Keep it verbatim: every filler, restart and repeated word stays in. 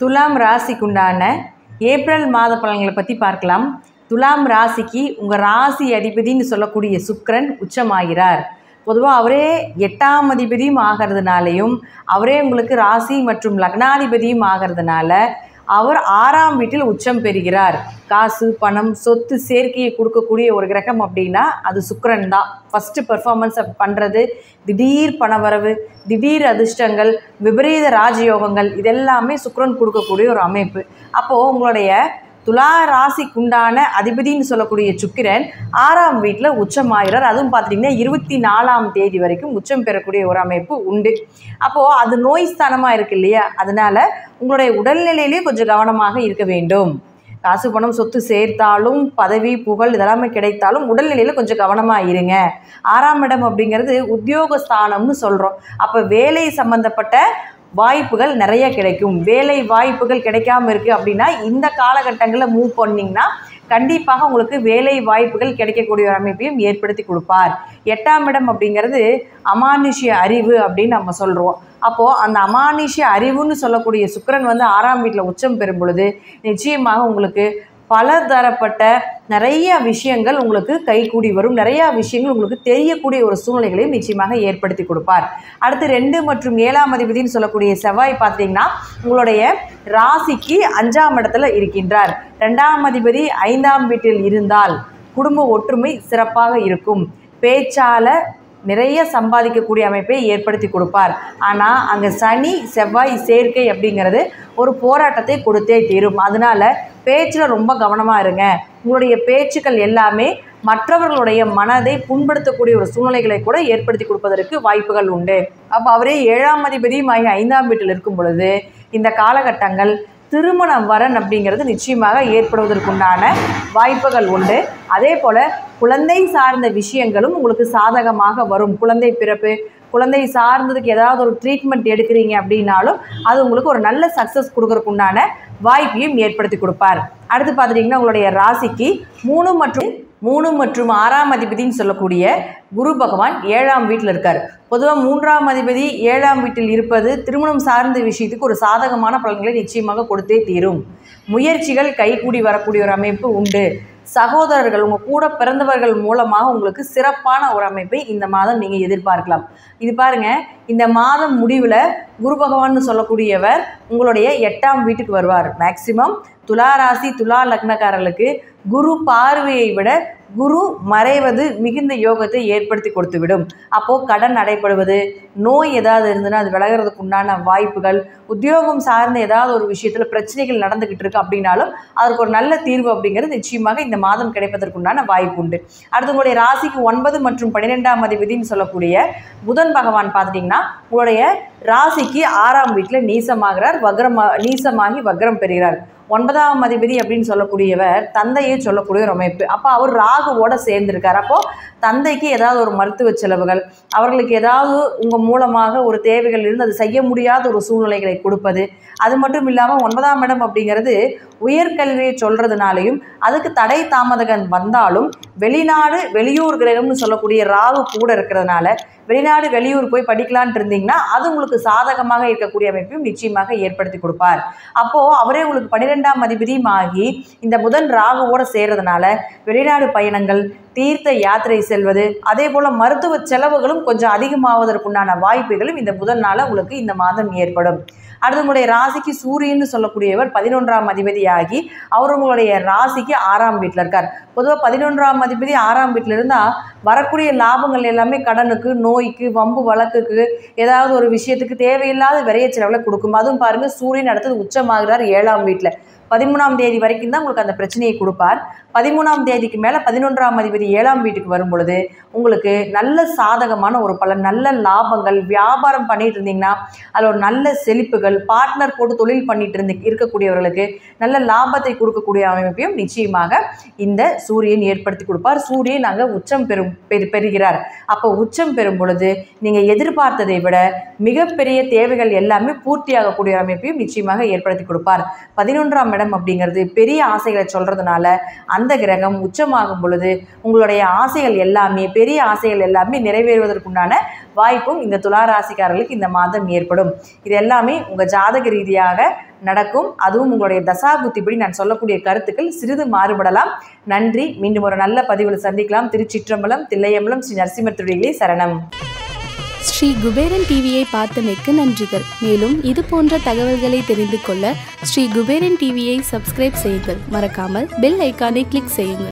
துலாம் ராசிக்குண்டான ஏப்ரல் மாத பலன்களை பற்றி பார்க்கலாம். துலாம் ராசிக்கு உங்கள் ராசி அதிபதினு சொல்லக்கூடிய சுக்கிரன் உச்சமாகிறார். பொதுவாக அவரே எட்டாம் அதிபதியும் ஆகிறதுனாலையும் அவரே உங்களுக்கு ராசி மற்றும் லக்னாதிபதியும் ஆகிறதுனால அவர் ஆறாம் வீட்டில் உச்சம் பெறுகிறார். காசு பணம் சொத்து சேர்க்கையை கொடுக்கக்கூடிய ஒரு கிரகம் அப்படின்னா அது சுக்கிரன் தான். ஃபஸ்ட்டு பெர்ஃபார்மன்ஸ் பண்ணுறது, திடீர் பணவரவு, திடீர் அதிர்ஷ்டங்கள், விபரீத ராஜயோகங்கள், இதெல்லாமே சுக்கிரன் கொடுக்கக்கூடிய ஒரு அமைப்பு. அப்போது உங்களுடைய துலா ராசிக்குண்டான அதிபதினு சொல்லக்கூடிய சுக்கிரன் ஆறாம் வீட்டில் உச்சமாகிறார். அதுவும் பார்த்திங்கன்னா இருபத்தி நாலாம் தேதி வரைக்கும் உச்சம் பெறக்கூடிய ஒரு அமைப்பு உண்டு. அப்போது அது நோய் ஸ்தானமாக இருக்குது இல்லையா, அதனால் உங்களுடைய உடல்நிலையிலே கொஞ்சம் கவனமாக இருக்க வேண்டும். காசு பணம் சொத்து சேர்த்தாலும் பதவி புகழ் இதெல்லாமே கிடைத்தாலும் உடல்நிலையில் கொஞ்சம் கவனமாக இருங்க. ஆறாம் இடம் அப்படிங்கிறது உத்தியோகஸ்தானம்னு சொல்கிறோம். அப்போ வேலை சம்பந்தப்பட்ட வாய்ப்புகள் நிறைய கிடைக்கும். வேலை வாய்ப்புகள் கிடைக்காம இருக்குது அப்படின்னா இந்த காலகட்டங்களில் மூவ் பண்ணிங்கன்னா கண்டிப்பாக உங்களுக்கு வேலை வாய்ப்புகள் கிடைக்கக்கூடிய ஒரு அமைப்பையும் ஏற்படுத்தி கொடுப்பார். எட்டாம் இடம் அப்படிங்கிறது அமானுஷ்ய அறிவு அப்படின்னு நம்ம சொல்கிறோம். அப்போது அந்த அமானுஷ்ய அறிவுன்னு சொல்லக்கூடிய சுக்கிரன் வந்து ஆறாம் வீட்டில் உச்சம் பெறும் பொழுது நிச்சயமாக உங்களுக்கு பல தரப்பட்ட நிறைய விஷயங்கள் உங்களுக்கு கைகூடி வரும். நிறையா விஷயங்கள் உங்களுக்கு தெரியக்கூடிய ஒரு சூழ்நிலைகளையும் நிச்சயமாக ஏற்படுத்தி கொடுப்பார். அடுத்து ரெண்டு மற்றும் ஏழாம் அதிபதினு சொல்லக்கூடிய செவ்வாய் பார்த்தீங்கன்னா உங்களுடைய ராசிக்கு அஞ்சாம் இடத்துல இருக்கின்றார். ரெண்டாம் அதிபதி ஐந்தாம் வீட்டில் இருந்தால் குடும்ப ஒற்றுமை சிறப்பாக இருக்கும். பேச்சால நிறைய சம்பாதிக்கக்கூடிய அமைப்பை ஏற்படுத்தி கொடுப்பார். ஆனால் அங்கே சனி செவ்வாய் சேர்க்கை அப்படிங்கிறது ஒரு போராட்டத்தை கொடுத்தே தீரும். அதனால் பேச்சில் ரொம்ப கவனமாக இருங்க. உங்களுடைய பேச்சுக்கள் எல்லாமே மற்றவர்களுடைய மனதை புண்படுத்தக்கூடிய ஒரு சூழ்நிலைகளை கூட ஏற்படுத்தி கொடுப்பதற்கு வாய்ப்புகள் உண்டு. அப்போ அவரே ஏழாம் அதிபதியும் ஆகிய ஐந்தாம் வீட்டில் இருக்கும் பொழுது இந்த காலகட்டங்கள் திருமண வரன் அப்படிங்கிறது நிச்சயமாக ஏற்படுவதற்குண்டான வாய்ப்புகள் உண்டு. அதே போல் குழந்தை சார்ந்த விஷயங்களும் உங்களுக்கு சாதகமாக வரும். குழந்தை பிறப்பு, குழந்தை சார்ந்ததுக்கு ஏதாவது ஒரு ட்ரீட்மெண்ட் எடுக்கிறீங்க அப்படின்னாலும் அது உங்களுக்கு ஒரு நல்ல சக்ஸஸ் கொடுக்கறதுக்குண்டான வாய்ப்பையும் ஏற்படுத்தி கொடுப்பார். அடுத்து பார்த்துட்டிங்கன்னா உங்களுடைய ராசிக்கு மூணு மற்றும் மூணு மற்றும் ஆறாம் அதிபதினு சொல்லக்கூடிய குரு பகவான் ஏழாம் வீட்டில் இருக்கார். பொதுவாக மூன்றாம் அதிபதி ஏழாம் வீட்டில் இருப்பது திருமணம் சார்ந்த விஷயத்துக்கு ஒரு சாதகமான பலன்களை நிச்சயமாக கொடுத்தே தீரும். முயற்சிகள் கைகூடி வரக்கூடிய ஒரு அமைப்பு உண்டு. சகோதரர்கள் உங்கள் கூட பிறந்தவர்கள் மூலமாக உங்களுக்கு சிறப்பான ஒரு அமைப்பை இந்த மாதம் நீங்கள் எதிர்பார்க்கலாம். இது பாருங்கள், இந்த மாதம் முடிவில் குரு பகவான்னு சொல்லக்கூடியவர் உங்களுடைய எட்டாம் வீட்டுக்கு வருவார். மேக்சிமம் துலா ராசி துலா லக்னக்காரர்களுக்கு குரு பார்வையை விட குரு மறைவது மிகுந்த யோகத்தை ஏற்படுத்தி கொடுத்துவிடும். அப்போது கடன் அடைப்படுவது, நோய் ஏதாவது இருந்ததுன்னா அது விலகிறதுக்கு உண்டான வாய்ப்புகள், உத்தியோகம் சார்ந்த ஏதாவது ஒரு விஷயத்தில் பிரச்சனைகள் நடந்துக்கிட்டு இருக்கு அப்படின்னாலும் அதற்கு ஒரு நல்ல தீர்வு அப்படிங்கிறது நிச்சயமாக இந்த மாதம் கிடைப்பதற்குண்டான வாய்ப்பு உண்டு. அடுத்து உங்களுடைய ராசிக்கு ஒன்பது மற்றும் பன்னிரெண்டாம் அதிபதினு சொல்லக்கூடிய புதன் பகவான் பார்த்துட்டிங்கன்னா உங்களுடைய ராசிக்கு ஆறாம் வீட்டில் நீசமாகிறார். வக்ரம் நீசமாகி வக்ரம் பெறுகிறார். ஒன்பதாம் அதிபதி அப்படின்னு சொல்லக்கூடியவர் தந்தையை சொல்லக்கூடிய ஒரு அமைப்பு. அப்போ அவர் ராகுவோட சேர்ந்திருக்கார். அப்போது தந்தைக்கு ஏதாவது ஒரு மருத்துவ செலவுகள், அவர்களுக்கு ஏதாவது உங்கள் மூலமாக ஒரு தேவைகள் இருந்து அது செய்ய முடியாத ஒரு சூழ்நிலைகளை கொடுப்பது. அது மட்டும் இல்லாமல் ஒன்பதாம் இடம் அப்படிங்கிறது உயர்கல்வியை சொல்கிறதுனாலையும் அதுக்கு தடை தாமதங்கள் வந்தாலும் வெளிநாடு வெளியூர் கிரகம்னு சொல்லக்கூடிய ராகு கூட இருக்கிறதுனால வெளிநாடு வெளியூர் போய் படிக்கலான் இருந்தீங்கன்னா அது உங்களுக்கு சாதகமாக இருக்கக்கூடிய அமைப்பையும் நிச்சயமாக ஏற்படுத்தி கொடுப்பார். அப்போது அவரே உங்களுக்கு பன்னிரெண்டாம் அதிபதியும் ஆகி இந்த புதன் ராகுவோட சேர்றதுனால வெளிநாடு பயணங்கள், தீர்த்த யாத்திரை செல்வது, அதே போல் மருத்துவ செலவுகளும் கொஞ்சம் அதிகமாவதற்குண்டான வாய்ப்புகளும் இந்த புதனால் உங்களுக்கு இந்த மாதம் ஏற்படும். அடுத்து உங்களுடைய ராசிக்கு சூரியன்னு சொல்லக்கூடியவர் பதினொன்றாம் அதிபதியாகி அவர் உங்களுடைய ராசிக்கு ஆறாம் வீட்டில் இருக்கார். பொதுவாக பதினொன்றாம் அதிபதி ஆறாம் வீட்டில் இருந்தால் வரக்கூடிய லாபங்கள் எல்லாமே கடனுக்கு, நோய்க்கு, வம்பு வழக்குக்கு, ஏதாவது ஒரு விஷயத்துக்கு தேவையில்லாத விரைய செலவுகளை கொடுக்கும். அதுவும் பாருங்கள், சூரியன் அடுத்தது உச்சமாகிறார் ஏழாம் வீட்டில். பதிமூணாம் தேதி வரைக்கும் தான் உங்களுக்கு அந்த பிரச்சனையை கொடுப்பார். பதிமூணாம் தேதிக்கு மேலே பதினொன்றாம் அதிபதி ஏழாம் வீட்டுக்கு வரும் பொழுது உங்களுக்கு நல்ல சாதகமான ஒரு பலன், நல்ல லாபங்கள், வியாபாரம் பண்ணிட்டு இருந்தீங்கன்னா அதில் ஒரு நல்ல செழிப்புகள், பார்ட்னர் போட்டு தொழில் பண்ணிட்டு இருந்து இருக்கக்கூடியவர்களுக்கு நல்ல லாபத்தை கொடுக்கக்கூடிய அமைப்பையும் நிச்சயமாக இந்த சூரியன் ஏற்படுத்தி கொடுப்பார். சூரியன் அங்கே உச்சம் பெறும் பெரு பெறுகிறார். அப்போ உச்சம் பெறும் பொழுது நீங்கள் எதிர்பார்த்ததை விட மிகப்பெரிய தேவைகள் எல்லாமே பூர்த்தியாகக்கூடிய அமைப்பையும் நிச்சயமாக ஏற்படுத்தி கொடுப்பார். பதினொன்றாம் இடம் அப்படிங்கிறது பெரிய ஆசைகளை சொல்கிறதுனால அந்த கிரகம் உச்சமாகும் பொழுது உங்களுடைய ஆசைகள் எல்லாமே, பெரிய ஆசைகள் எல்லாமே நிறைவேறுவதற்குண்டான வாய்ப்பும் இந்த துலா ராசிக்காரர்களுக்கு இந்த மாதம் ஏற்படும். இது எல்லாமே உங்கள் ஜாதக ரீதியாக நடக்கும். அதுவும் உங்களுடைய தசாபுத்திப்படி நான் சொல்லக்கூடிய கருத்துக்கள் சிறிது மாறுபடலாம். நன்றி. மீண்டும் ஒரு நல்ல பதிவில் சந்திக்கலாம். திருச்சிற்றம்பலம், தில்லையம்பலம், ஸ்ரீ நரசிம்மத்துடிகளே சரணம். ஸ்ரீ குபேரன் டிவியை பார்த்தமைக்கு நன்றிகள். மேலும் இது போன்ற தகவல்களை தெரிந்து கொள்ள ஸ்ரீ குபேரன் டிவியை சப்ஸ்கிரைப் செய்யுங்கள். மறக்காமல் பெல் ஐக்கானை கிளிக் செய்யுங்கள்.